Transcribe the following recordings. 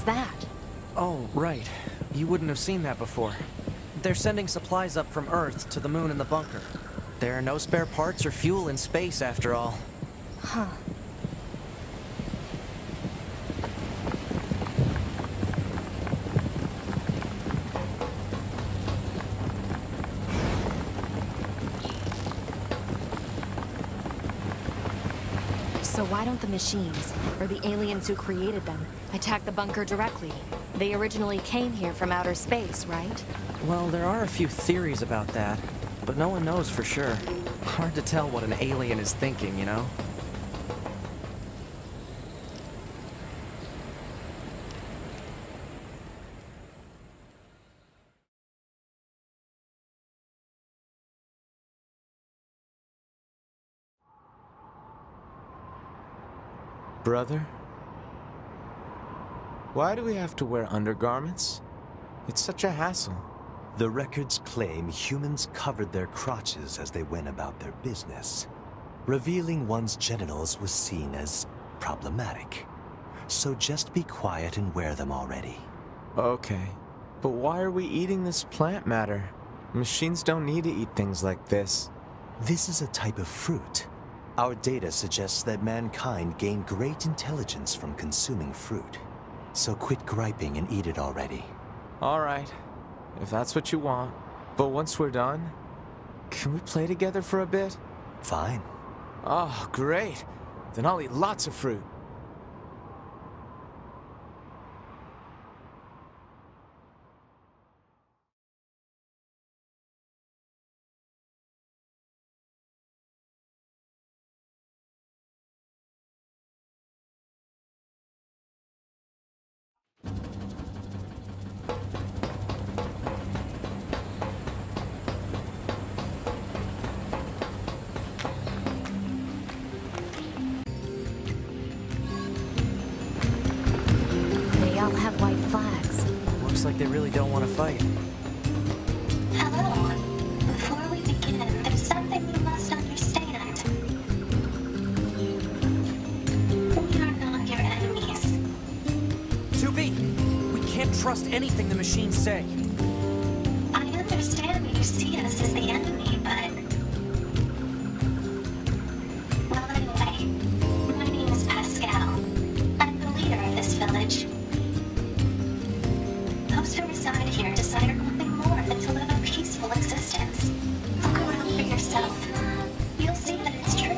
that? Oh, right. You wouldn't have seen that before. They're sending supplies up from Earth to the moon and the bunker. There are no spare parts or fuel in space, after all. Huh. So why don't the machines, or the aliens who created them, attack the bunker directly? They originally came here from outer space, right? Well, there are a few theories about that, but no one knows for sure. Hard to tell what an alien is thinking, you know? Brother? Why do we have to wear undergarments? It's such a hassle. The records claim humans covered their crotches as they went about their business. Revealing one's genitals was seen as problematic. So just be quiet and wear them already. Okay, but why are we eating this plant matter? Machines don't need to eat things like this. This is a type of fruit. Our data suggests that mankind gained great intelligence from consuming fruit. So quit griping and eat it already. All right, if that's what you want. But once we're done, can we play together for a bit? Fine. Oh, great. Then I'll eat lots of fruit. They all have white flags. Looks like they really don't want to fight. Hello. Before we begin, there's something you must understand. We are not your enemies. 2B! We can't trust anything the machines say. I understand that you see us as the enemy, but... Well, anyway, my name is Pascal. I'm the leader of this village. Those who reside here desire nothing more than to live a peaceful existence. Look around for yourself. You'll see that it's true.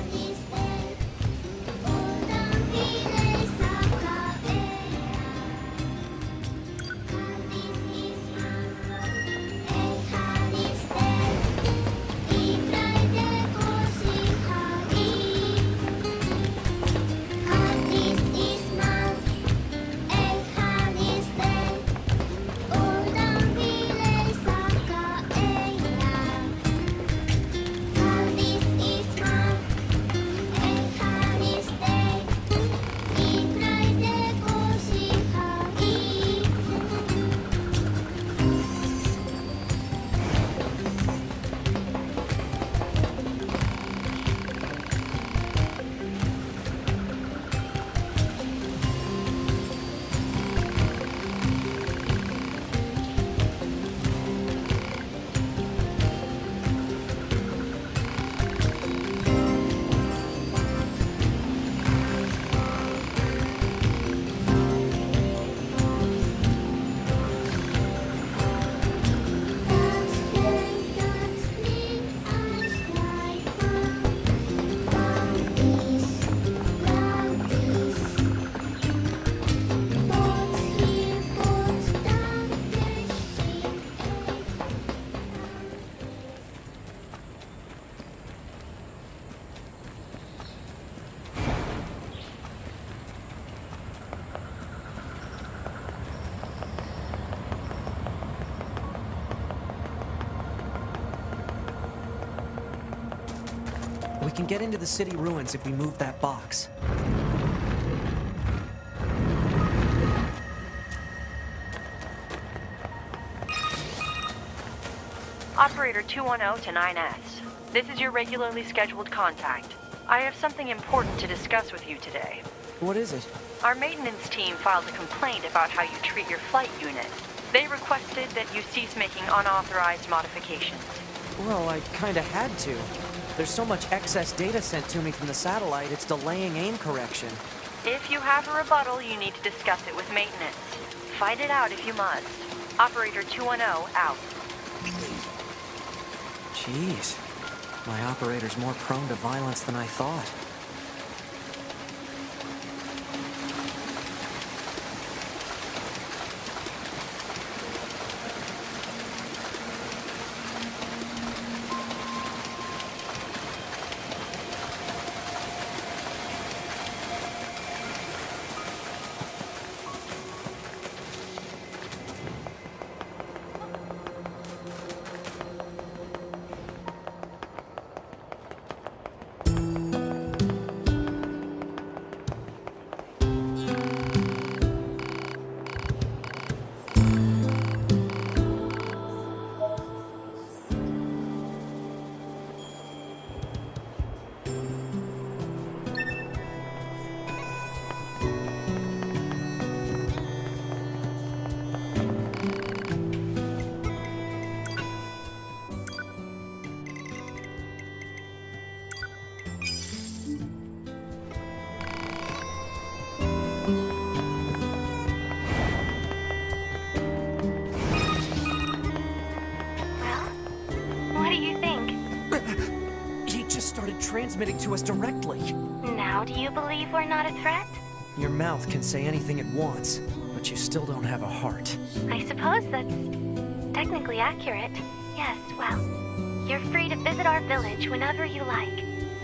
We can get into the city ruins if we move that box. Operator 210 to 9S. This is your regularly scheduled contact. I have something important to discuss with you today. What is it? Our maintenance team filed a complaint about how you treat your flight unit. They requested that you cease making unauthorized modifications. Well, I kinda had to. There's so much excess data sent to me from the satellite, it's delaying aim correction. If you have a rebuttal, you need to discuss it with maintenance. Fight it out if you must. Operator 210 out. Jeez. My operator's more prone to violence than I thought. Transmitting to us directly. Now do you believe we're not a threat? Your mouth can say anything it wants, but you still don't have a heart. I suppose that's technically accurate. Yes, well, you're free to visit our village whenever you like.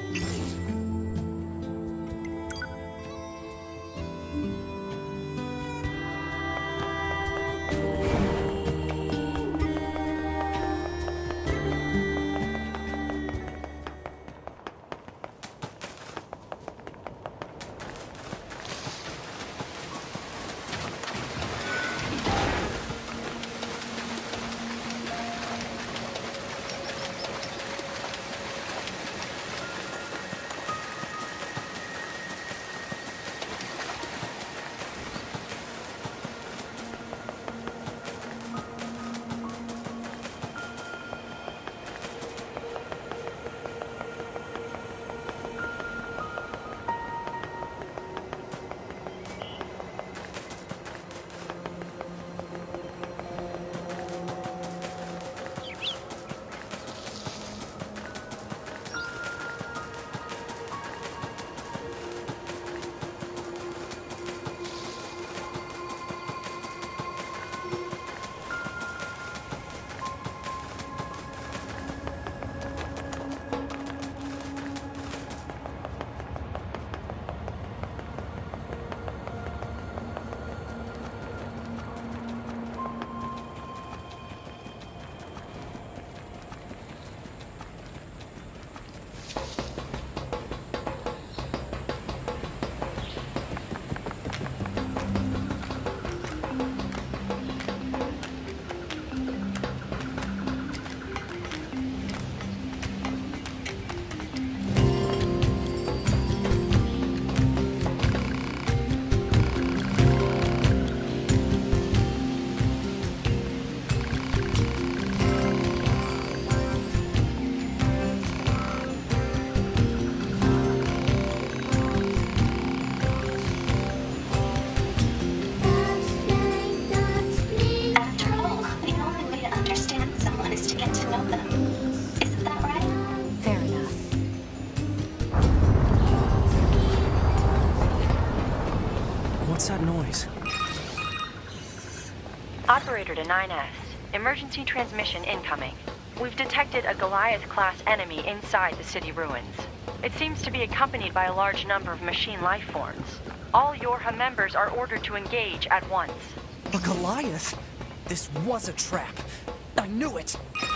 Operator to 9S. Emergency transmission incoming. We've detected a Goliath-class enemy inside the city ruins. It seems to be accompanied by a large number of machine life forms. All Yorha members are ordered to engage at once. A Goliath? This was a trap. I knew it!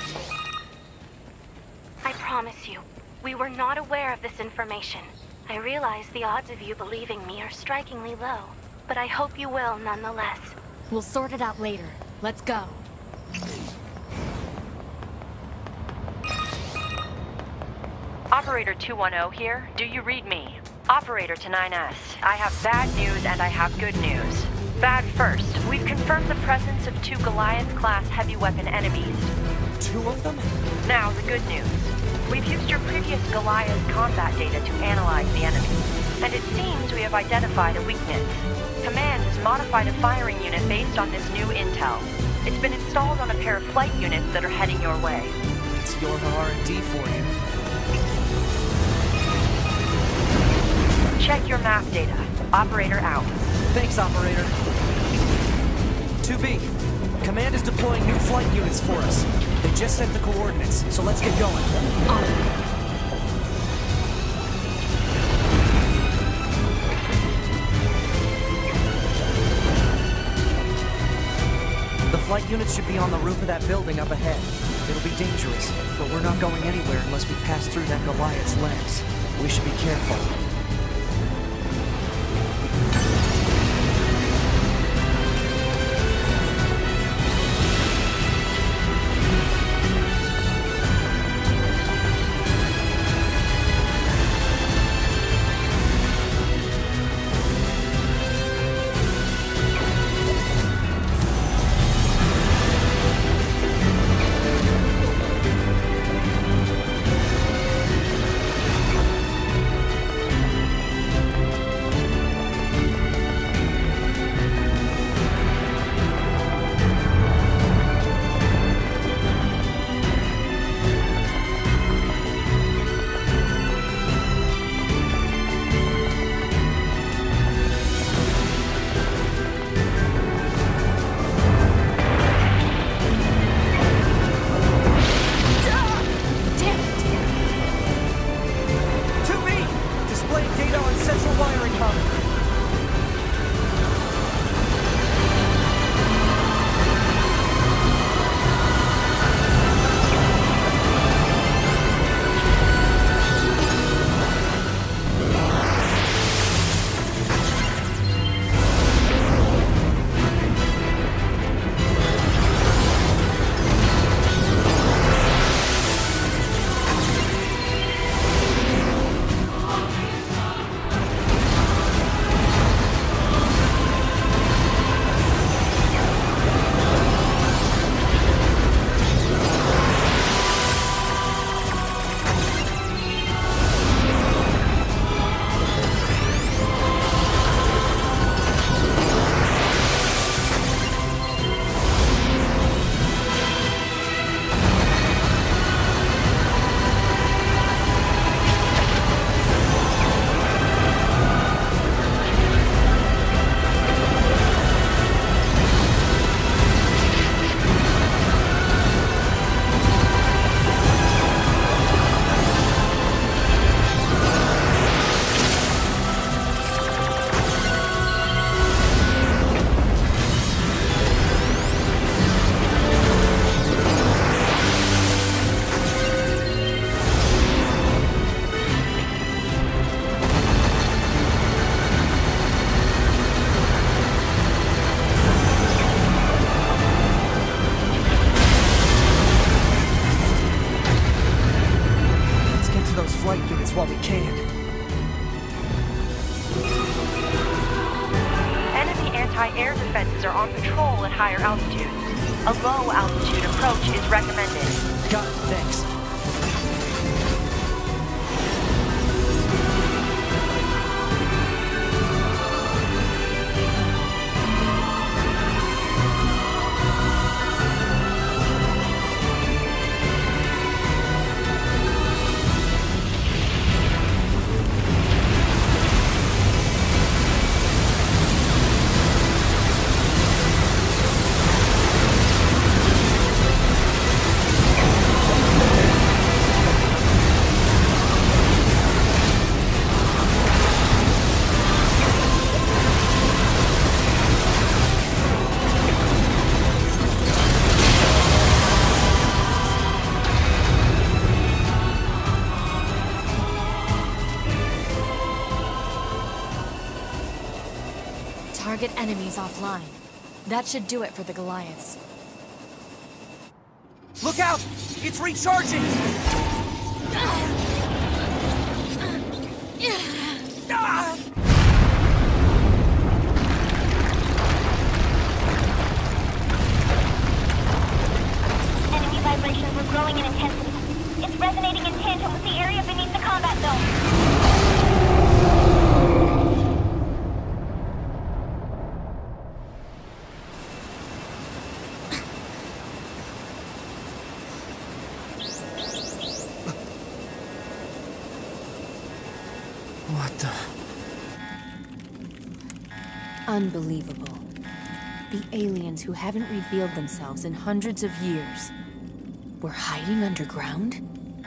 I promise you, we were not aware of this information. I realize the odds of you believing me are strikingly low, but I hope you will nonetheless. We'll sort it out later. Let's go. Operator 210 here. Do you read me? Operator to 9S. I have bad news and I have good news. Bad first. We've confirmed the presence of 2 Goliath-class heavy weapon enemies. 2 of them? Now, the good news. We've used your previous Goliath combat data to analyze the enemy, and it seems we have identified a weakness. Command has modified a firing unit based on this new intel. It's been installed on a pair of flight units that are heading your way. It's your R&D for you. Check your map data. Operator out. Thanks, Operator. 2B, Command is deploying new flight units for us. They just sent the coordinates, so let's get going. The flight units should be on the roof of that building up ahead. It'll be dangerous, but we're not going anywhere unless we pass through that Goliath's legs. We should be careful. While we can. Enemy anti-air defenses are on patrol at higher altitudes. A low altitude approach is recommended. Got it, thanks. Target enemies offline. That should do it for the Goliaths. Look out! It's recharging! What the... Unbelievable. The aliens who haven't revealed themselves in hundreds of years were hiding underground?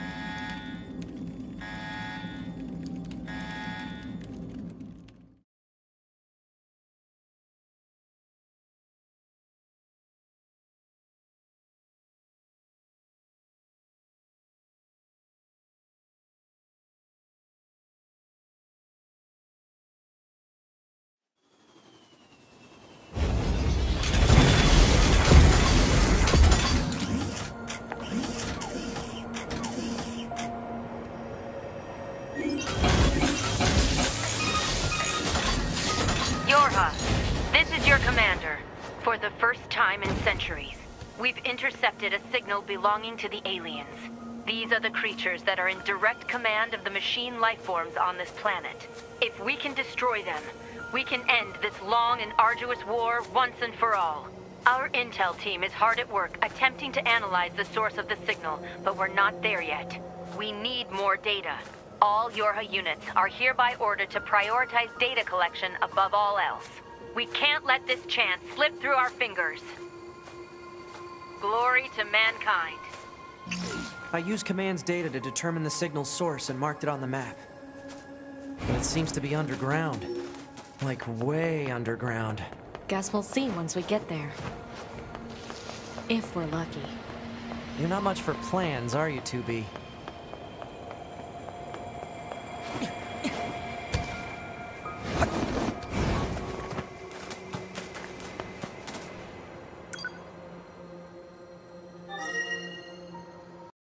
Yorha, this is your commander. For the first time in centuries, we've intercepted a signal belonging to the aliens. These are the creatures that are in direct command of the machine lifeforms on this planet. If we can destroy them, we can end this long and arduous war once and for all. Our intel team is hard at work attempting to analyze the source of the signal, but we're not there yet. We need more data. All Yorha units are hereby ordered to prioritize data collection above all else. We can't let this chance slip through our fingers. Glory to mankind. I used Command's data to determine the signal's source and marked it on the map. But it seems to be underground. Like, way underground. Guess we'll see once we get there. If we're lucky. You're not much for plans, are you, 2B?